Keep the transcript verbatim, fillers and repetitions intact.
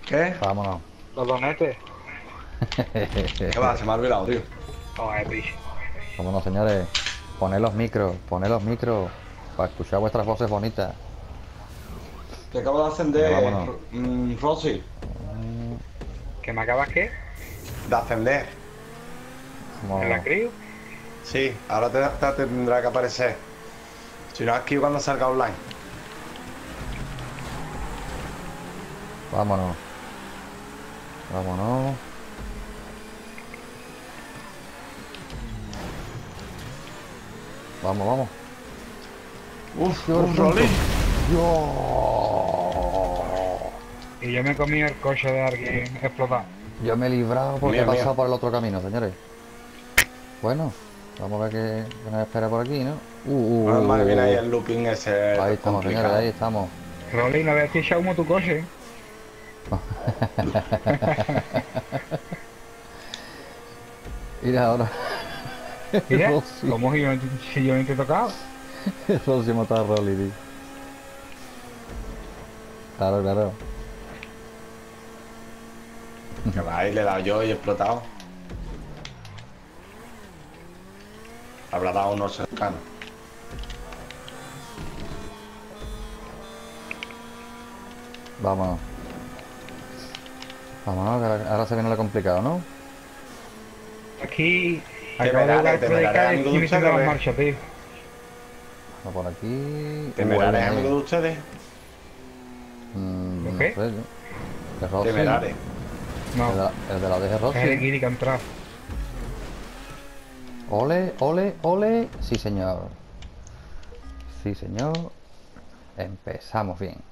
¿Qué? Vámonos. Los donetes. ¿Qué va? Se me ha olvidado, tío. Joder, bicho. Vámonos, señores. Poned los micros, poned los micros para escuchar vuestras voces bonitas. Que acabo de Venga, ascender, vámonos. mm, Rosy. ¿Que me acabas qué? De ascender. ¿En la Vamos. crío? Sí, ahora te, te tendrá que aparecer. Si no, aquí cuando salga online. Vámonos. Vámonos. Vamos, vamos. Uf, Dios, uf, Rolly. Dios. Y yo me comí el coche de alguien explotado. Yo me he librado porque Mío, he pasado mío. por el otro camino, señores. Bueno, vamos a ver qué, qué nos espera por aquí, ¿no? Uh, uh, Menos mal que viene ahí uh, uh. el looping ese Ahí estamos, señores, complicado. ahí estamos. Rolly, no ves que echa humo tu coche. Mira ahora. El Mira, Rosy. ¿cómo si yo, no- si yo no te he tocado? El Rosy mata a Rolly, tío. Claro, claro. Que va, ahí le he dado yo y he explotado. Habrá dado unos cercanos. Vámonos. Vámonos, que ahora, ahora se viene lo complicado, ¿no? Aquí Te acabo de verás, jugar te predicar verás, y amigo estoy de metiendo ustedes, las ¿ves? marchas, tío. Vamos por aquí. ¿Te Uh, ahí verás, viene amigo ahí. de ustedes? Mm, ¿Lo no qué? sé yo. El Rosy. Te verás. No, El de la, el de la D G es el Rosy. guiri que ha entrado. Ole, ole, ole. Sí, señor. Sí, señor. Empezamos bien.